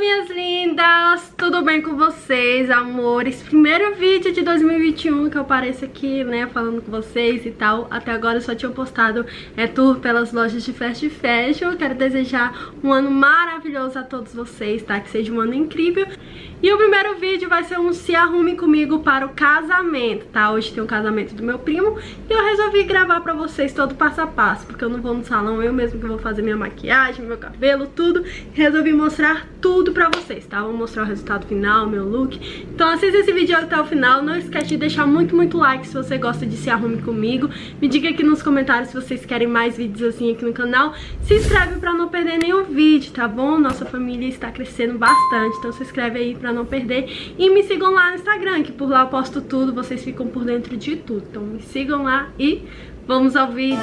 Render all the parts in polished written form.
minhas lindas! Tudo bem com vocês, amores? Primeiro vídeo de 2021 que eu apareço aqui, né, falando com vocês e tal. Até agora eu só tinha postado tour pelas lojas de fast fashion. Quero desejar um ano maravilhoso a todos vocês, tá? Que seja um ano incrível. E o primeiro vídeo vai ser um se arrume comigo para o casamento, tá? Hoje tem o casamento do meu primo e eu resolvi gravar pra vocês todo passo a passo, porque eu não vou no salão, eu mesmo que vou fazer minha maquiagem, meu cabelo, tudo. Resolvi mostrar tudo pra vocês, tá? Vou mostrar o resultado final, meu look. Então assista esse vídeo até o final. Não esquece de deixar muito like se você gosta de se arrume comigo. Me diga aqui nos comentários se vocês querem mais vídeos assim aqui no canal. Se inscreve pra não perder nenhum vídeo, tá bom? Nossa família está crescendo bastante, então se inscreve aí pra não perder. E me sigam lá no Instagram, que por lá eu posto tudo, vocês ficam por dentro de tudo. Então me sigam lá e vamos ao vídeo.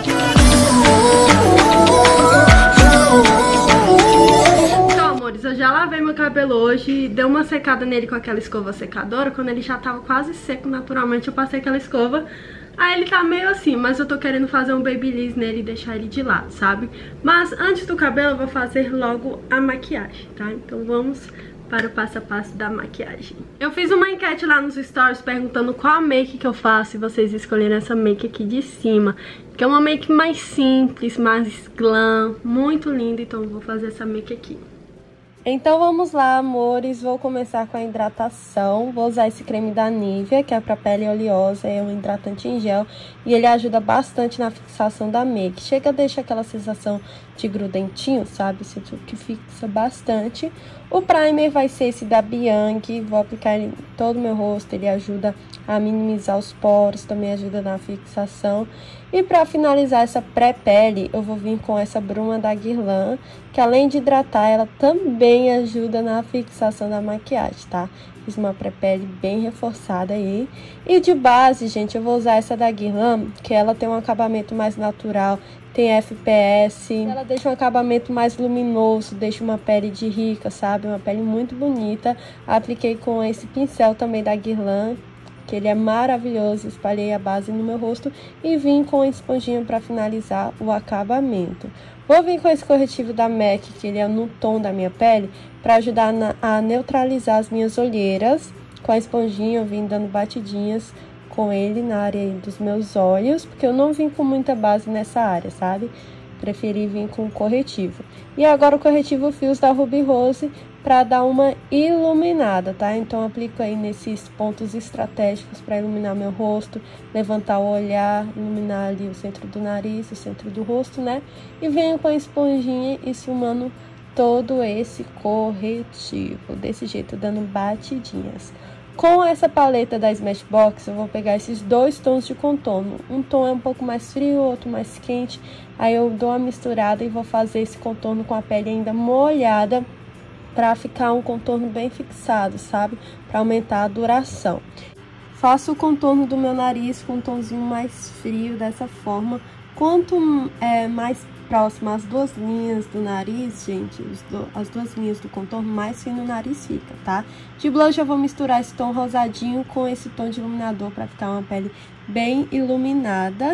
Então, amores, eu já lavei meu cabelo hoje, dei uma secada nele com aquela escova secadora. Quando ele já tava quase seco, naturalmente eu passei aquela escova. Aí ele tá meio assim, mas eu tô querendo fazer um babyliss nele e deixar ele de lado, sabe? Mas antes do cabelo eu vou fazer logo a maquiagem, tá? Então vamos para o passo a passo da maquiagem. Eu fiz uma enquete lá nos stories perguntando qual a make que eu faço, e vocês escolheram essa make aqui de cima, que é uma make mais simples, mais glam, muito linda. Então eu vou fazer essa make aqui. Então vamos lá, amores, vou começar com a hidratação. Vou usar esse creme da Nivea, que é pra pele oleosa, é um hidratante em gel e ele ajuda bastante na fixação da make. Chega a deixar aquela sensação de grudentinho, sabe? Sinto que fixa bastante. O primer vai ser esse da Bianchi, vou aplicar ele em todo o meu rosto, ele ajuda a minimizar os poros, também ajuda na fixação. E para finalizar essa pré-pele, eu vou vir com essa bruma da Guerlain, que além de hidratar, ela também ajuda na fixação da maquiagem, tá? Fiz uma pré-pele bem reforçada aí. E de base, gente, eu vou usar essa da Guerlain, que ela tem um acabamento mais natural, tem FPS, ela deixa um acabamento mais luminoso, deixa uma pele de rica, sabe? Uma pele muito bonita. Apliquei com esse pincel também da Guerlain, que ele é maravilhoso. Espalhei a base no meu rosto e vim com a esponjinha para finalizar o acabamento. Vou vir com esse corretivo da MAC, que ele é no tom da minha pele, para ajudar a neutralizar as minhas olheiras. Com a esponjinha eu vim dando batidinhas com ele na área dos meus olhos, porque eu não vim com muita base nessa área, sabe? Preferi vir com o corretivo. E agora o corretivo Fios da Ruby Rose para dar uma iluminada, tá? Então aplico aí nesses pontos estratégicos para iluminar meu rosto, levantar o olhar, iluminar ali o centro do nariz, o centro do rosto, né? E venho com a esponjinha esfumando todo esse corretivo, desse jeito, dando batidinhas. Com essa paleta da Smashbox, eu vou pegar esses dois tons de contorno. Um tom é um pouco mais frio, outro mais quente. Aí eu dou uma misturada e vou fazer esse contorno com a pele ainda molhada, para ficar um contorno bem fixado, sabe? Para aumentar a duração. Faço o contorno do meu nariz com um tomzinho mais frio, dessa forma. Quanto mais próximo às duas linhas do nariz, gente, as duas linhas do contorno, mais fino o nariz fica, tá? De blush eu vou misturar esse tom rosadinho com esse tom de iluminador para ficar uma pele bem iluminada.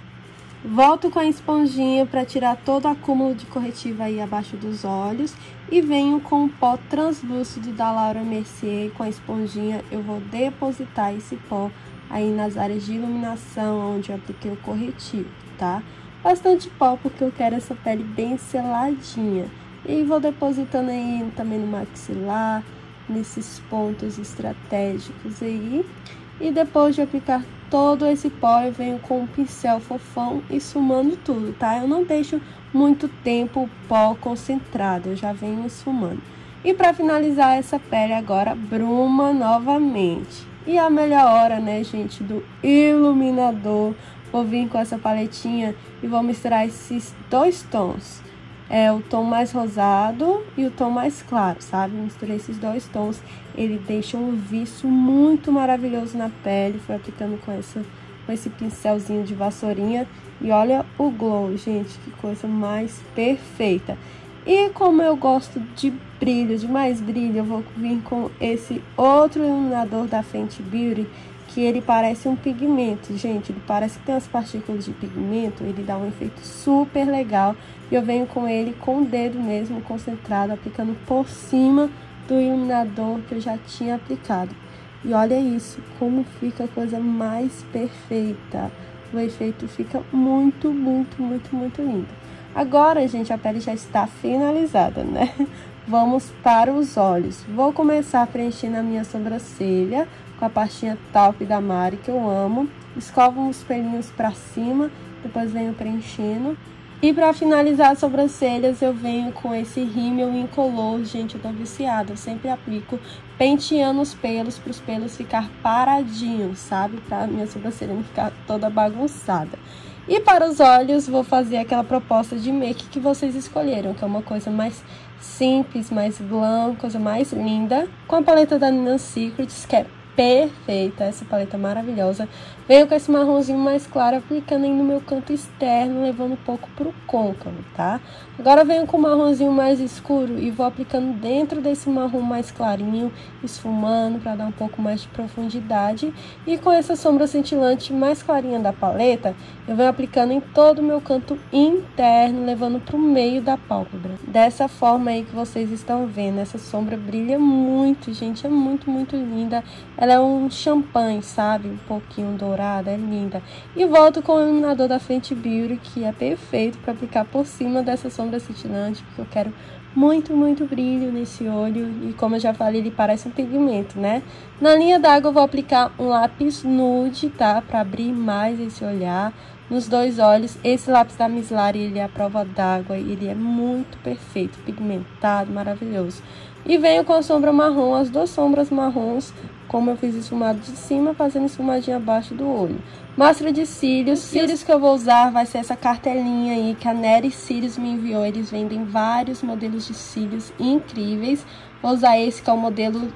Volto com a esponjinha para tirar todo o acúmulo de corretivo aí abaixo dos olhos. E venho com o pó translúcido da Laura Mercier. Com a esponjinha eu vou depositar esse pó aí nas áreas de iluminação onde eu apliquei o corretivo, tá? Bastante pó, porque eu quero essa pele bem seladinha. E vou depositando aí também no maxilar, nesses pontos estratégicos aí. E depois de aplicar todo esse pó, eu venho com um pincel fofão e esfumando tudo, tá? Eu não deixo muito tempo o pó concentrado, eu já venho esfumando. E para finalizar essa pele agora, bruma novamente. E a melhor hora, né, gente, do iluminador. Vou vir com essa paletinha e vou misturar esses dois tons. O tom mais rosado e o tom mais claro, sabe? Misturei esses dois tons, ele deixa um viço muito maravilhoso na pele. Fui aplicando com esse pincelzinho de vassourinha e olha o glow, gente, que coisa mais perfeita. E como eu gosto de brilho, de mais brilho, eu vou vir com esse outro iluminador da Fenty Beauty, que ele parece um pigmento, gente. Ele parece que tem as partículas de pigmento, ele dá um efeito super legal. E eu venho com ele com o dedo mesmo, concentrado, aplicando por cima do iluminador que eu já tinha aplicado. E olha isso, como fica a coisa mais perfeita. O efeito fica muito, muito, muito, muito lindo. Agora, gente, a pele já está finalizada, né? Vamos para os olhos. Vou começar preenchendo a minha sobrancelha com a pastinha Talc da Mari, que eu amo. Escovo os pelinhos para cima, depois venho preenchendo. E para finalizar as sobrancelhas, eu venho com esse rímel incolor. Gente, eu tô viciada, eu sempre aplico penteando os pelos, para os pelos ficar paradinhos, sabe? Para minha sobrancelha não ficar toda bagunçada. E para os olhos, vou fazer aquela proposta de make que vocês escolheram, que é uma coisa mais simples, mais glam, coisa mais linda, com a paleta da Nina Secrets, que é perfeita, essa paleta maravilhosa. Venho com esse marronzinho mais claro, aplicando aí no meu canto externo, levando um pouco pro côncavo, tá? Agora venho com o marronzinho mais escuro e vou aplicando dentro desse marrom mais clarinho, esfumando para dar um pouco mais de profundidade. E com essa sombra cintilante mais clarinha da paleta, eu venho aplicando em todo o meu canto interno, levando pro meio da pálpebra. Dessa forma aí que vocês estão vendo, essa sombra brilha muito, gente, é muito, muito linda. Ela é um champanhe, sabe? Um pouquinho dourada, é linda. E volto com o iluminador da Fenty Beauty, que é perfeito para aplicar por cima dessa sombra cintilante, porque eu quero muito, muito brilho nesse olho. E como eu já falei, ele parece um pigmento, né? Na linha d'água eu vou aplicar um lápis nude, tá? Para abrir mais esse olhar. Nos dois olhos, esse lápis da Mislari, ele é a prova d'água, ele é muito perfeito, pigmentado, maravilhoso. E venho com a sombra marrom, as duas sombras marrons, como eu fiz esfumado de cima, fazendo esfumadinha abaixo do olho. Máscara de cílios. Os cílios que eu vou usar vai ser essa cartelinha aí que a Nery Cílios me enviou. Eles vendem vários modelos de cílios incríveis. Vou usar esse que é o modelo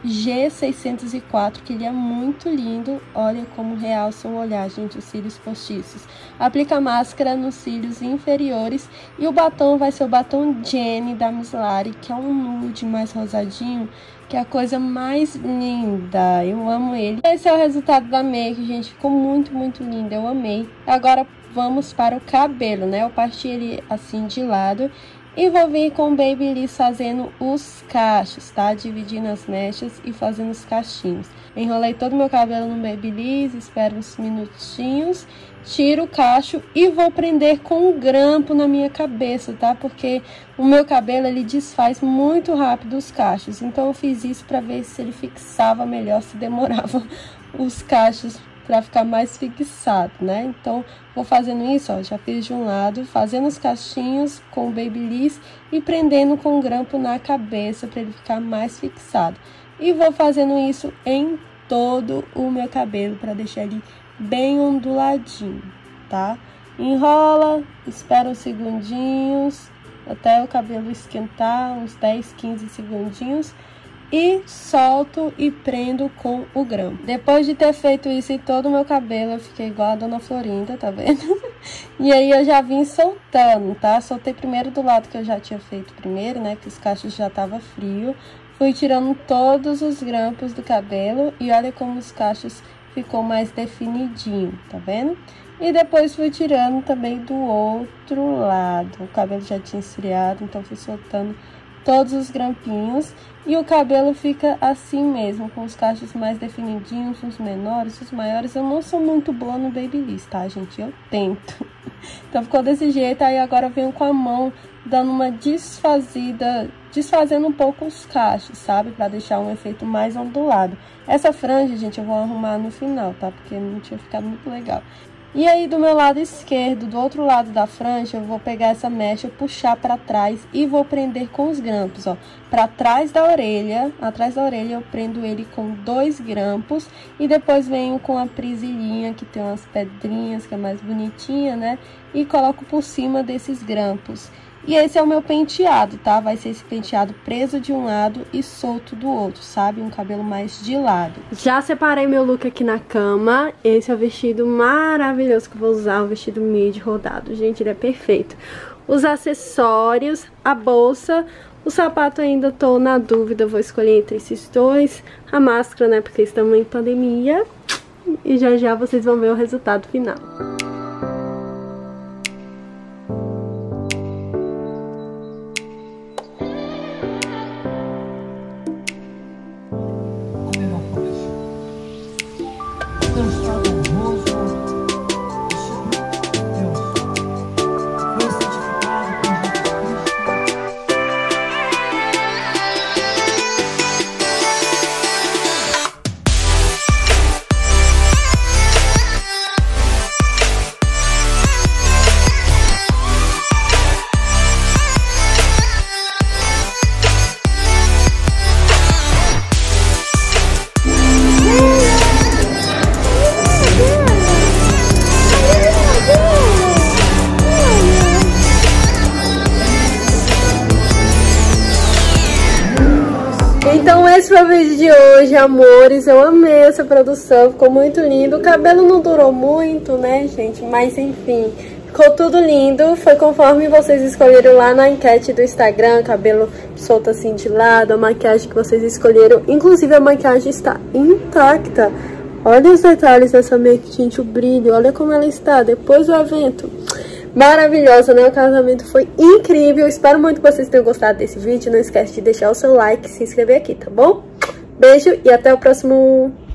G604, que ele é muito lindo. Olha como realça o olhar, gente, os cílios postiços. Aplica a máscara nos cílios inferiores. E o batom vai ser o batom Jenny da Mislari, que é um nude mais rosadinho, que é a coisa mais linda. Eu amo ele. Esse é o resultado da make, gente. Ficou muito, muito lindo. Eu amei. Agora vamos para o cabelo, né? Eu parti ele assim de lado. E vou vir com o Babyliss fazendo os cachos, tá? Dividindo as mechas e fazendo os cachinhos. Enrolei todo o meu cabelo no Babyliss, espero uns minutinhos, tiro o cacho e vou prender com um grampo na minha cabeça, tá? Porque o meu cabelo, ele desfaz muito rápido os cachos. Então eu fiz isso pra ver se ele fixava melhor, se demorava os cachos para ficar mais fixado, né? Então, vou fazendo isso, ó, já fiz de um lado, fazendo os cachinhos com o Babyliss e prendendo com o grampo na cabeça para ele ficar mais fixado. E vou fazendo isso em todo o meu cabelo para deixar ele bem onduladinho, tá? Enrola, espera uns segundinhos até o cabelo esquentar, uns 10, 15 segundinhos. E solto e prendo com o grampo. Depois de ter feito isso em todo o meu cabelo, eu fiquei igual a Dona Florinda, tá vendo? E aí eu já vim soltando, tá? Soltei primeiro do lado que eu já tinha feito primeiro, né? Que os cachos já tava frio. Fui tirando todos os grampos do cabelo e olha como os cachos ficou mais definidinho, tá vendo? E depois fui tirando também do outro lado. O cabelo já tinha esfriado, então fui soltando todos os grampinhos e o cabelo fica assim mesmo, com os cachos mais definidinhos, os menores, os maiores. Eu não sou muito boa no Babyliss, tá, gente? Eu tento. Então ficou desse jeito, aí agora eu venho com a mão dando uma desfazida, desfazendo um pouco os cachos, sabe? Pra deixar um efeito mais ondulado. Essa franja, gente, eu vou arrumar no final, tá? Porque não tinha ficado muito legal. E aí, do meu lado esquerdo, do outro lado da franja, eu vou pegar essa mecha, puxar pra trás e vou prender com os grampos, ó. Pra trás da orelha, atrás da orelha eu prendo ele com 2 grampos e depois venho com a presilhinha, que tem umas pedrinhas, que é mais bonitinha, né? E coloco por cima desses grampos. E esse é o meu penteado, tá? Vai ser esse penteado preso de um lado e solto do outro, sabe? Um cabelo mais de lado. Já separei meu look aqui na cama. Esse é o vestido maravilhoso que eu vou usar, um vestido midi rodado. Gente, ele é perfeito. Os acessórios, a bolsa, o sapato ainda tô na dúvida, vou escolher entre esses dois. A máscara, né? Porque estamos em pandemia. E já já vocês vão ver o resultado final. Então esse foi o vídeo de hoje, amores. Eu amei essa produção, ficou muito lindo. O cabelo não durou muito, né, gente? Mas enfim, ficou tudo lindo. Foi conforme vocês escolheram lá na enquete do Instagram. Cabelo solto assim de lado, a maquiagem que vocês escolheram. Inclusive a maquiagem está intacta. Olha os detalhes dessa make tint, o brilho. Olha como ela está depois do evento. Maravilhosa, né? O casamento foi incrível. Espero muito que vocês tenham gostado desse vídeo. Não esquece de deixar o seu like e se inscrever aqui, tá bom? Beijo e até o próximo